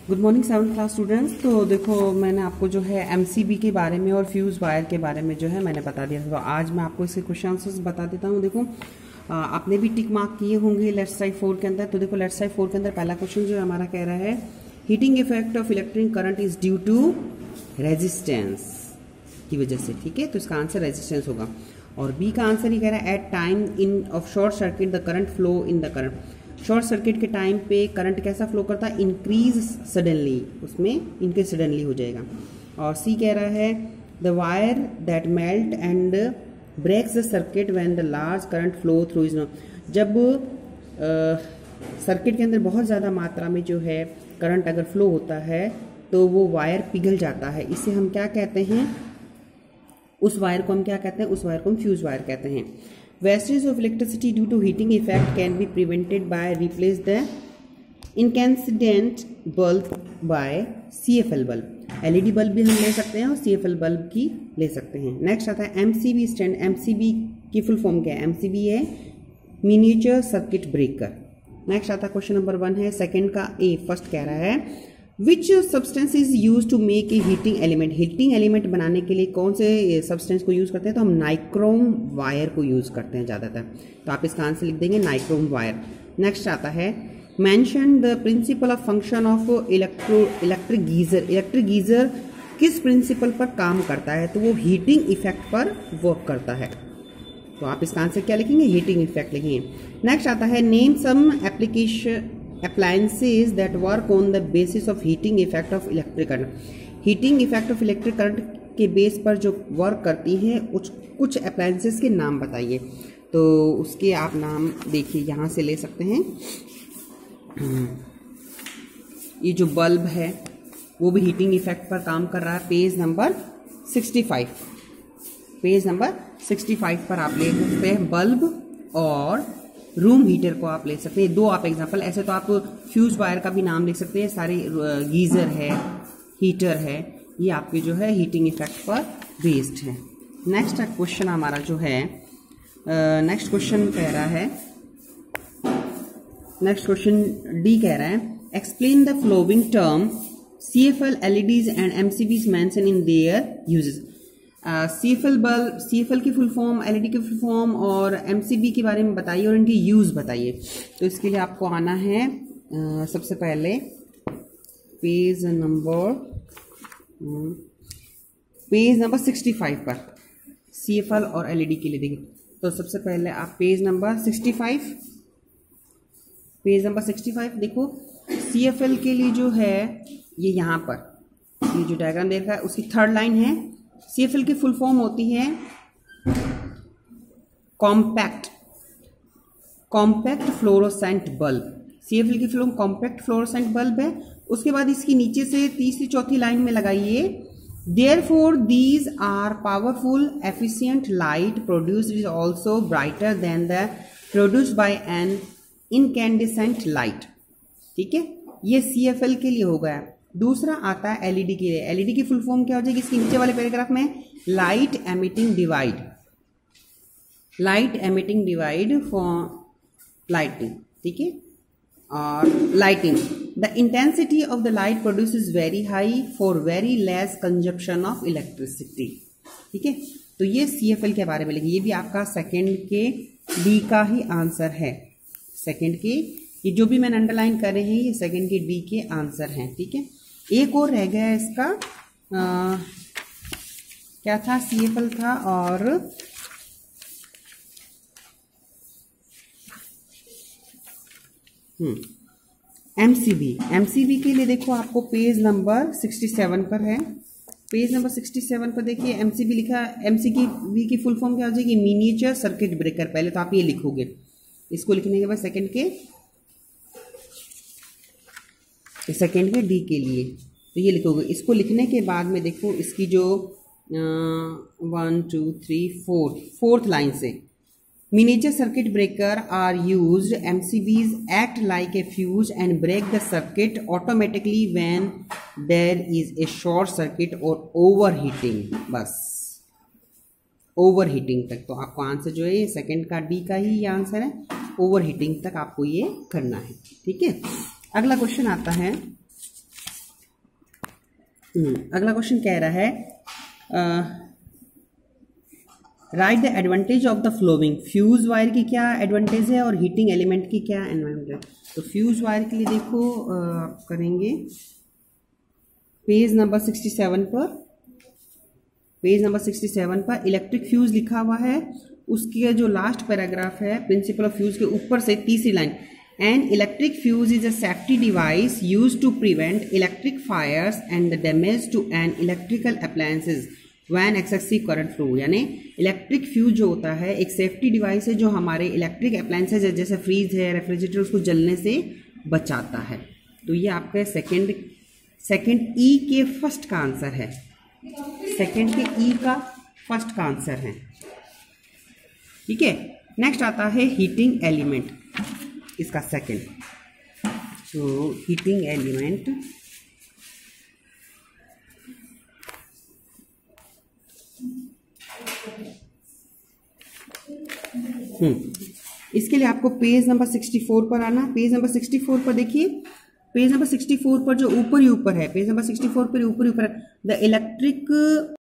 Good morning 7th class students. तो देखो मैंने आपको जो है एमसीबी के बारे में और फ्यूज़ वायर के बारे में जो है मैंने बता दिया था। तो आज मैं आपको इसके क्वेश्चन आंसर्स बता देता हूँ। देखो आपने भी टिक मार्क किए होंगे लेफ्ट साइड 4 के अंदर। तो देखो लेफ्ट साइड 4 के अंदर पहला क्वेश्चन जो हमारा कह रहा है heating effect of electric current is due to resistance की वजह से। ठीक है, तो इसका आंसर रेजिस्टेंस होगा। और बी का आंसर ही कह रहा है at time in of short circuit the current flow in the current. Short circuit के टाइम पे करंट कैसा फ्लो करता है, इंक्रीज सडनली, उसमें इंक्रीज सडनली हो जाएगा। और सी कह रहा है the wire that melt and breaks the circuit when the large current flow through is no. जब सर्किट के अंदर बहुत ज़्यादा मात्रा में जो है करंट अगर फ्लो होता है तो वो वायर पिघल जाता है। इसे हम क्या कहते हैं, उस वायर को हम क्या कहते हैं, उस वायर को हम फ्यूज वायर कहते हैं। Wastage of electricity due to heating effect can be prevented by replace the incandescent bulb by CFL bulb। LED bulb भी हम ले सकते हैं और CFL बल्ब की ले सकते हैं। नेक्स्ट आता है MCB स्टैंड। MCB की फुल फॉर्म क्या है, MCB है मिनिएचर सर्किट ब्रेकर। नेक्स्ट आता है क्वेश्चन नंबर 1 है सेकंड का ए। फर्स्ट कह रहा है which substance is use to make a heating element. Heating element बनाने के लिए कौन से सब्सटेंस को यूज करते हैं, तो हम नाइक्रोम वायर को यूज करते हैं ज़्यादातर। तो आप इसका आंसर लिख देंगे नाइक्रोम वायर। नेक्स्ट आता है mention the principle of function of electric geyser. Electric geyser किस प्रिंसिपल पर काम करता है, तो वो हीटिंग इफेक्ट पर वर्क करता है। तो आप इसका आंसर क्या लिखेंगे, हीटिंग इफेक्ट लिखेंगे। नेक्स्ट आता है name some application appliances that work on the basis of heating effect of electric current। heating effect of electric current के बेस पर जो वर्क करती हैं कुछ appliances के नाम बताइए। तो उसके आप नाम देखिए यहाँ से ले सकते हैं। ये जो बल्ब है वो भी हीटिंग इफेक्ट पर काम कर रहा है। पेज नंबर 65, पेज नंबर 65 पर आप ले सकते हैं बल्ब और रूम हीटर को आप ले सकते हैं। दो आप एग्जांपल, ऐसे तो आप फ्यूज वायर का भी नाम लिख सकते हैं। सारे गीजर है, हीटर है, ये आपके जो है हीटिंग इफेक्ट पर बेस्ड है। नेक्स्ट क्वेश्चन हमारा जो है नेक्स्ट क्वेश्चन कह रहा है, नेक्स्ट क्वेश्चन डी कह रहा है explain the flowing term CFL LEDs and MCBs mention in their uses. CFL bulb, CFL की फुल फॉर्म, LED की फुल फॉर्म और MCB के बारे में बताइए और इनकी यूज़ बताइए। तो इसके लिए आपको आना है सबसे पहले पेज नंबर 65 पर CFL और LED के लिए देखिए। तो सबसे पहले आप पेज नंबर 65 देखो। CFL के लिए जो है ये यहाँ पर ये जो डायग्राम देख रहा है उसकी थर्ड लाइन है। CFL की फुल फॉर्म होती है कॉम्पैक्ट फ्लोरोसेंट बल्ब। CFL की full form compact fluorescent bulb है। उसके बाद इसकी नीचे से तीसरी चौथी लाइन में लगाइए therefore these are powerful efficient light produced is also brighter than the produced by an incandescent light. ठीक है, ये CFL के लिए हो गया। दूसरा आता है LED के लिए। LED की फुल फॉर्म क्या हो जाएगी, इसके नीचे वाले पैराग्राफ में light emitting divide for lighting. ठीक है, और lighting the intensity of the light produce is very high for very less consumption of electricity. ठीक है, तो ये CFL के बारे में लिखिए। ये भी आपका सेकेंड के डी का ही आंसर है। सेकेंड के ये जो भी मैंने अंडरलाइन कर रहे हैं ये सेकेंड के डी के आंसर हैं। ठीक है, एक और रह गया इसका क्या था, CFL था और MCB के लिए देखो आपको पेज नंबर 67 पर है। पेज नंबर 67 पर देखिए MCB लिखा। MCB की फुल फॉर्म क्या हो जाएगी, मिनिएचर सर्किट ब्रेकर। पहले तो आप ये लिखोगे, इसको लिखने के बाद सेकेंड के डी के लिए तो ये लिखोगे। इसको लिखने के बाद में देखो इसकी जो 1 2 3 4th लाइन से miniature circuit breaker are used. MCBs act like a fuse and break the circuit automatically when there is a short circuit और ओवरहीटिंग। बस ओवरहीटिंग तक। तो आपको आंसर जो है सेकंड का डी का ही आंसर है, ओवरहीटिंग तक आपको ये करना है। ठीक है, अगला क्वेश्चन आता है अगला क्वेश्चन कह रहा है write the advantage of the flowing. Fuse wire की क्या एडवांटेज है और हीटिंग एलिमेंट की क्या एडवांटेज है। तो फ्यूज वायर के लिए देखो आप करेंगे पेज नंबर 67 पर, पेज नंबर 67 पर इलेक्ट्रिक फ्यूज लिखा हुआ है, उसके जो लास्ट पैराग्राफ है प्रिंसिपल ऑफ फ्यूज के ऊपर से तीसरी line, an electric fuse is a safety device used to prevent electric fires and the damage to an electrical appliances when excessive current flow. यानी इलेक्ट्रिक फ्यूज जो होता है एक सेफ्टी डिवाइस है जो हमारे इलेक्ट्रिक अप्लायंसेज है जैसे फ्रीज है, रेफ्रिजरेटर, उसको जलने से बचाता है। तो ये आपका सेकंड ई के फर्स्ट का आंसर है, सेकंड के ई का फर्स्ट का आंसर है। ठीक है, नेक्स्ट आता है हीटिंग एलिमेंट, इसका सेकंड। तो हीटिंग एलिमेंट इसके लिए आपको पेज नंबर 64 पर आना। पेज नंबर 64 पर देखिए, पेज नंबर 64 पर जो ऊपर ही ऊपर है, पेज नंबर 64 पर ऊपर ही ऊपर द इलेक्ट्रिक